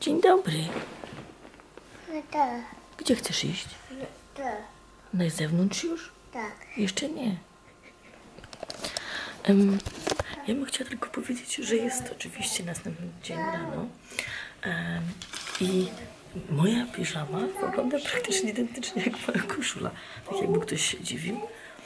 Dzień dobry. Tak. Gdzie chcesz iść? Tak. Na zewnątrz już? Tak. Jeszcze nie. Ja bym chciała tylko powiedzieć, że jest oczywiście następny dzień rano i moja piżama wygląda praktycznie identycznie jak moja koszula. Tak jakby ktoś się dziwił.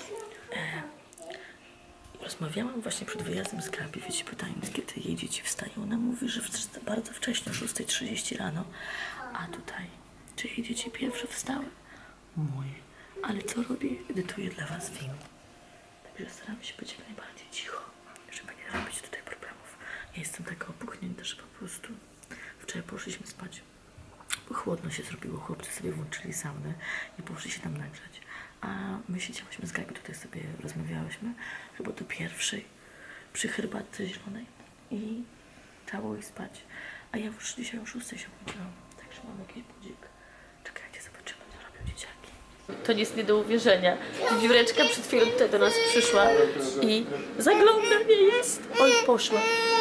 Rozmawiałam właśnie przed wyjazdem z Gabi, wiecie, pytając, kiedy jej dzieci wstają. Ona mówi, że bardzo wcześnie, o 6:30 rano. A tutaj, czy jej dzieci pierwsze wstały? Mój. Ale co robię? Edytuję dla was film. Także staram się być jak najbardziej cicho, żeby nie robić tutaj problemów. Ja jestem taka opuchnięta, że po prostu wczoraj poszliśmy spać. Bo chłodno się zrobiło, chłopcy sobie włączyli saunę i poszli się tam nagrzać. A my siedziałyśmy z Gabi, tutaj sobie rozmawiałyśmy, chyba do pierwszej, przy herbatce zielonej i trzeba było iść spać. A ja już dzisiaj o 6 się budziłam, także mam jakiś budzik. Czekajcie, zobaczymy, co robią dzieciaki. To jest nie do uwierzenia. Wióreczka przed chwilą tutaj do nas przyszła i zagląda mnie jest. Oj, poszła.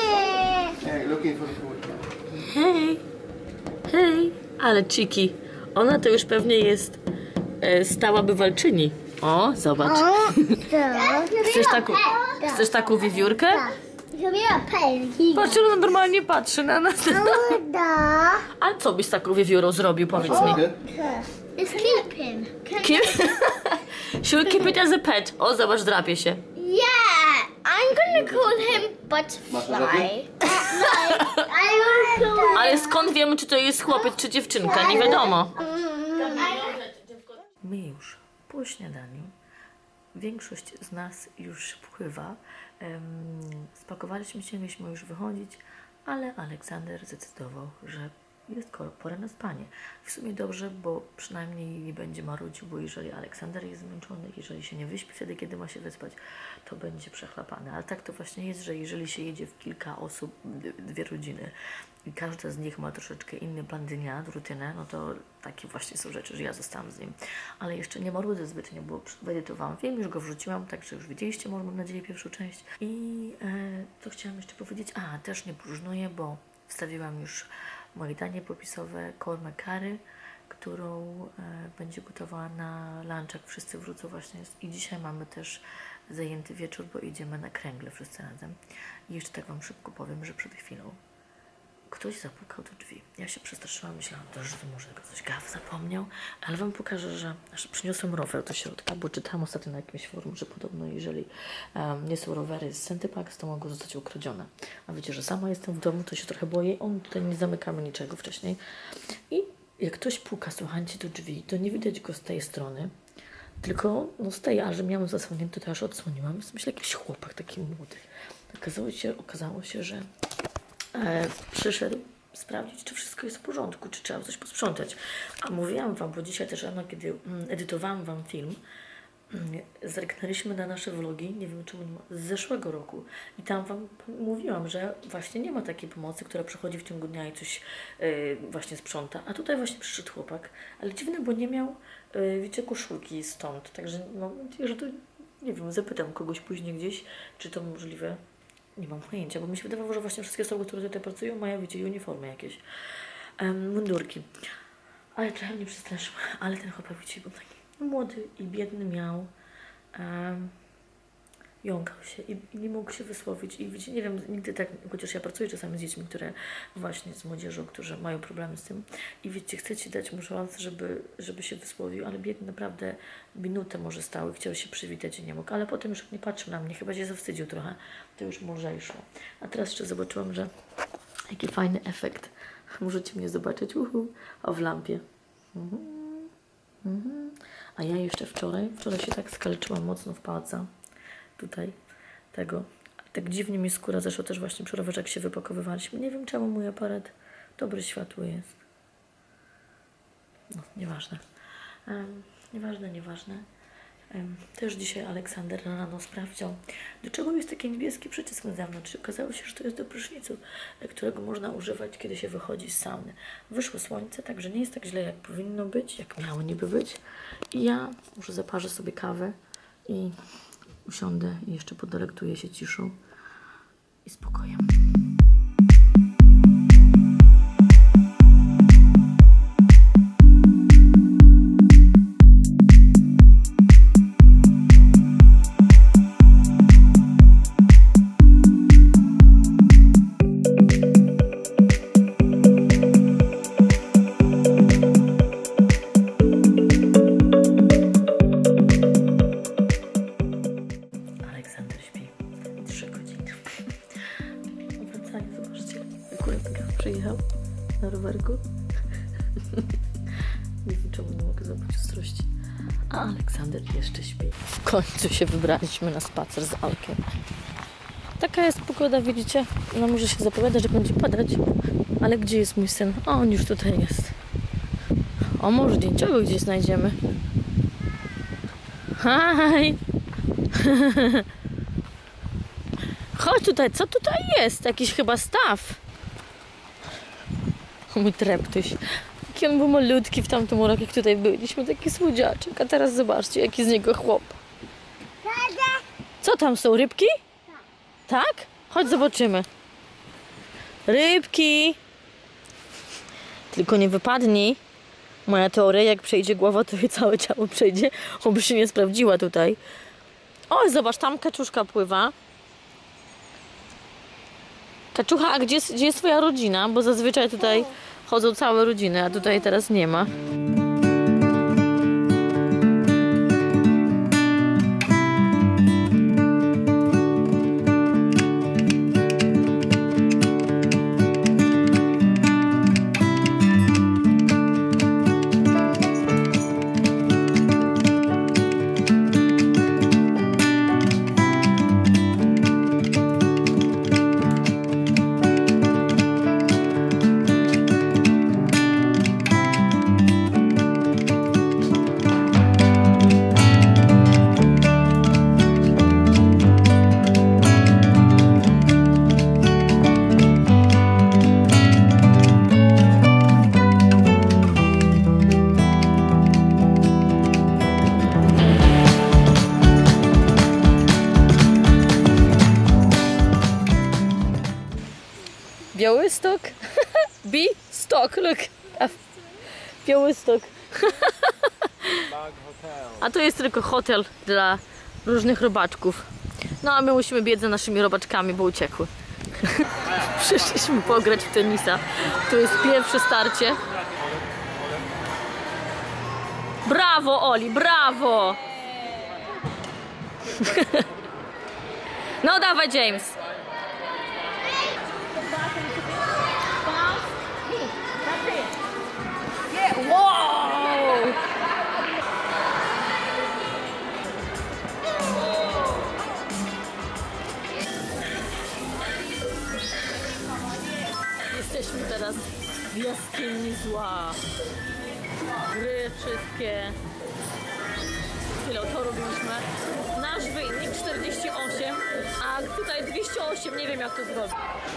Hej, hej, ale Chiki, ona to już pewnie jest stała bywalczyni. O, zobacz. Chcesz taką wiewiórkę? Patrz, ona normalnie patrzy na nas. A co byś z taką wiewiórą zrobił, powiedz mi? Let's keep him. Keep? Should we keep it as a pet? O, zobacz, drapie się. Yeah, I'm gonna call him Butterfly. I will call Ale skąd wiemy, czy to jest chłopiec, czy dziewczynka? Nie wiadomo. My już po śniadaniu, większość z nas już pływa. Spakowaliśmy się, mieliśmy już wychodzić, ale Aleksander zdecydował, że jest pora na spanie. W sumie dobrze, bo przynajmniej nie będzie marudził, bo jeżeli Aleksander jest zmęczony, jeżeli się nie wyśpi wtedy, kiedy ma się wyspać, to będzie przechlapany. Ale tak to właśnie jest, że jeżeli się jedzie w kilka osób, dwie rodziny i każda z nich ma troszeczkę inny plan dnia, rutynę, no to takie właśnie są rzeczy, że ja zostałam z nim. Ale jeszcze nie marudzę zbytnio, bo wyedytowałam film, już go wrzuciłam, także już widzieliście, może mam nadzieję, pierwszą część. I co chciałam jeszcze powiedzieć? A, też nie próżnuję, bo wstawiłam już moje danie popisowe kormę curry, którą będzie gotowała na lunch, jak wszyscy wrócą właśnie. I dzisiaj mamy też zajęty wieczór, bo idziemy na kręgle wszyscy razem. I jeszcze tak wam szybko powiem, że przed chwilą ktoś zapukał do drzwi. Ja się przestraszyłam, myślałam też, że może ktoś Gaw zapomniał, ale wam pokażę, że przyniosłem rower do środka, bo czytałam ostatnio na jakimś forum, że podobno jeżeli nie są rowery z Centypax, to mogą zostać ukradzione. A wiecie, że sama jestem w domu, to się trochę boję. On tutaj nie zamykamy niczego wcześniej. I jak ktoś puka, słuchajcie, do drzwi, to nie widać go z tej strony, tylko no z tej, a że miałam zasłonięte, to aż odsłoniłam. Więc myślę, jakiś chłopak taki młody. Okazało się, że przyszedł sprawdzić, czy wszystko jest w porządku, czy trzeba coś posprzątać. A mówiłam wam, bo dzisiaj też rano, kiedy edytowałam wam film, zerknęliśmy na nasze vlogi, nie wiem czemu nie ma, z zeszłego roku. I tam wam mówiłam, że właśnie nie ma takiej pomocy, która przychodzi w ciągu dnia i coś właśnie sprząta. A tutaj właśnie przyszedł chłopak, ale dziwne, bo nie miał, wiecie, koszulki stąd. Także mam nadzieję, że to, nie wiem, zapytam kogoś później gdzieś, czy to możliwe. Nie mam pojęcia, bo mi się wydawało, że właśnie wszystkie osoby, które tutaj pracują, mają, wiecie, uniformy jakieś, mundurki. Ale trochę mnie przestraszył. Ale ten chłopak, wiecie, był taki młody i biedny, miał, jąkał się i nie mógł się wysłowić. I wiecie, nie wiem, nigdy tak, chociaż ja pracuję czasami z dziećmi, które właśnie, z młodzieżą, którzy mają problemy z tym. I wiecie, chcecie dać mu szansę, żeby się wysłowił, ale biedny naprawdę minutę może stał i chciał się przywitać i nie mógł. Ale potem już nie patrzył na mnie, chyba się zawstydził trochę. To już może szło. A teraz jeszcze zobaczyłam, że jaki fajny efekt. Możecie mnie zobaczyć, o, w lampie. A ja jeszcze wczoraj się tak skaleczyłam mocno w palca. Tutaj tego. Tak dziwnie mi skóra zeszła też właśnie przy rowerze, jak się wypakowywaliśmy. Nie wiem, czemu mój aparat dobre światło jest. No, nieważne. Nieważne. Też dzisiaj Aleksander rano sprawdził, do czego jest taki niebieski przycisk na zewnątrz. Okazało się, że to jest do prysznicu, którego można używać, kiedy się wychodzi z sauny. Wyszło słońce, także nie jest tak źle, jak powinno być, jak miało niby być. I ja może zaparzę sobie kawę i usiądę i jeszcze podelektuję się ciszą i spokojem. przyjechał na rowerku. Nie wiem, czemu nie mogę zobaczyć ostrości. A Aleksander jeszcze śpi. W końcu się wybraliśmy na spacer z Alkiem. Taka jest pogoda, widzicie? No może się zapowiada, że będzie padać. Ale gdzie jest mój syn? O, on już tutaj jest. O, może dzięcioły gdzieś znajdziemy. Haj! Chodź tutaj, co tutaj jest? Jakiś chyba staw. Mój treptuś. Jaki on był malutki w tamtym roku, jak tutaj byliśmy. Taki słodziaczek. A teraz zobaczcie, jaki z niego chłop. Co tam są? Rybki? Tak? Chodź zobaczymy. Rybki! Tylko nie wypadnij. Moja teoria, jak przejdzie głowa, to jej całe ciało przejdzie. Oby się nie sprawdziła tutaj. O, zobacz, tam kaczuszka pływa. Kaczucha, a gdzie jest twoja rodzina? Bo zazwyczaj tutaj chodzą całe rodziny, a tutaj teraz nie ma. Białystok? Białystok, look. Białystok. A to jest tylko hotel dla różnych robaczków. No a my musimy biec za naszymi robaczkami, bo uciekły. Przyszliśmy pograć w tenisa. To jest pierwsze starcie. Brawo, Oli, brawo! No dawaj, James. Wow! Jesteśmy teraz w jaskini zła. Gry wszystkie. Tyle to robiliśmy. Nasz wynik 48, a tutaj 208. Nie wiem, jak to zrobić.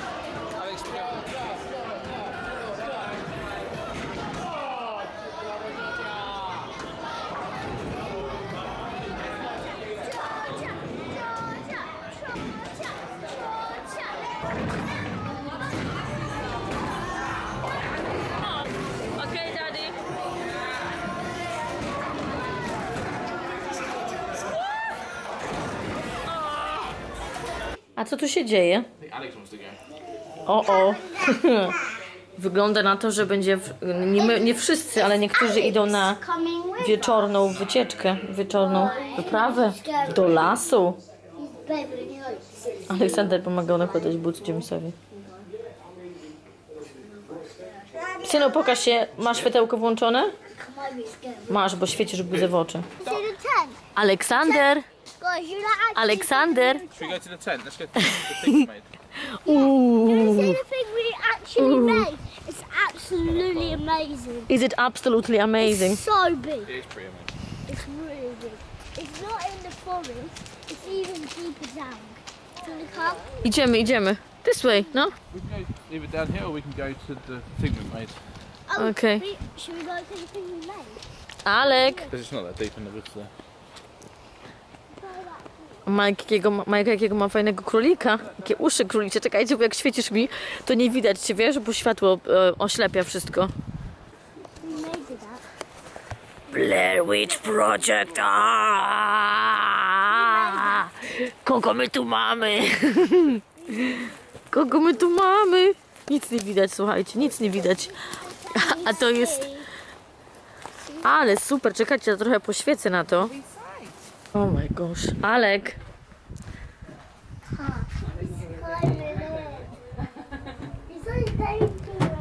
A co tu się dzieje? O. Wygląda na to, że będzie... Nie wszyscy, ale niektórzy idą na wieczorną wycieczkę, wieczorną wyprawę do lasu. Aleksander pomagał nakładać but Jamesowi. Synu, pokaż się. Masz światełko włączone? Masz, bo świecisz budzę w oczy. Aleksander! Aleksander! Should we go to the tent? Let's go to the thing made. You see the thing we actually made? It's absolutely amazing. Is it absolutely amazing? It's so big. It is pretty amazing. It's really big. It's not in the forest. It's even deeper down. Do you come? Idziemy. This way, no? We can go either down here or we can go to the thing we made. Oh, Okay. Should we go to the thing we made? Alek! Because it's not that deep in the woods there. Majka jakiego ma fajnego królika. Jakie uszy królicze. Czekajcie, bo jak świecisz mi, to nie widać cię, wiesz? Bo światło oślepia wszystko. Blair Witch Project! Kogo my tu mamy? Kogo my tu mamy? Nic nie widać, słuchajcie, nic nie widać. A to jest... Ale super, czekajcie, ja trochę poświecę na to. Oh my gosh. Alek! It's so dangerous.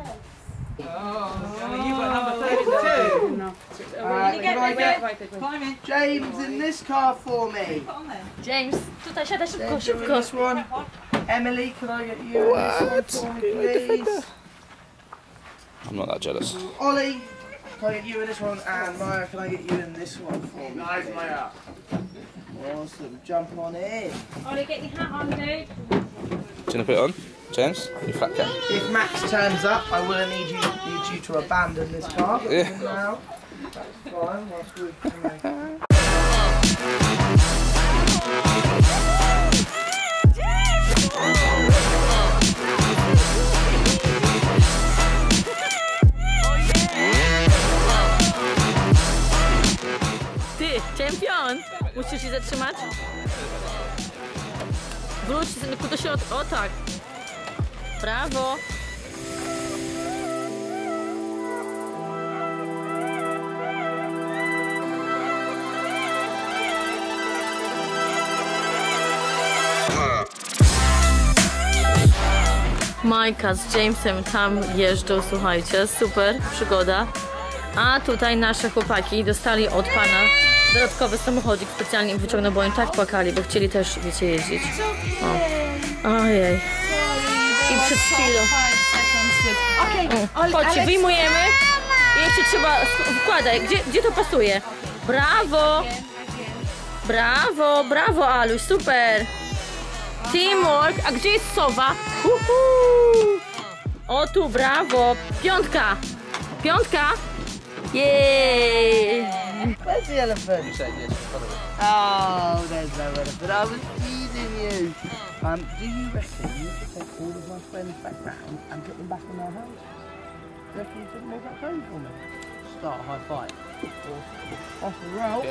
I get James in this car for me? James, tutaj siadaj szybko, James, you're in szybko. this one. Emily, can I get you in this one for me, please? I'm not that jealous. Ollie, can I get you in this one? And Maya, can I get you in this one for me? Nice, Maya. Awesome, jump on in. Ollie, get your hat on, dude. Do you want to put it on, James? You fat cat. If Max turns up, I will need you to abandon this car. But Yeah. for now, that's fine. Whilst we Ty, czempion! Musisz się zatrzymać. Wróć synku do środka. O tak. Brawo. Majka z Jamesem tam jeżdżą, słuchajcie, super przygoda. A tutaj nasze chłopaki dostali od pana dodatkowy samochodzik, specjalnie im wyciągnął, bo oni tak płakali, bo chcieli też, wiecie, jeździć. O. Ojej. I przed chwilą. Chodźcie, wyjmujemy. I jeszcze trzeba wkładać. Gdzie to pasuje? Brawo! Brawo, brawo Aluś, super! Teamwork! A gdzie jest sowa? O tu, brawo! Piątka! Piątka! Jej! Where's the elephant? You said yes, in front of it. Oh, there's no elephant. I was teasing you. Do you reckon you could take all of my friends back round and put them back in their house? Do you reckon you put them all back home for me? Start a high five. Off the roll.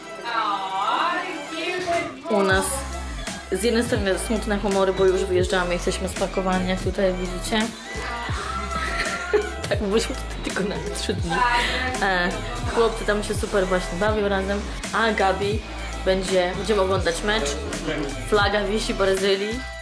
U nas z jednej strony smutne humory, bo już wyjeżdżamy, jesteśmy spakowani, jak tutaj widzicie. Tak, byliśmy tutaj tylko na 3 dni. Chłopcy tam się super właśnie bawią razem, a Gabi będziemy oglądać mecz. Flaga wisi Brazylii.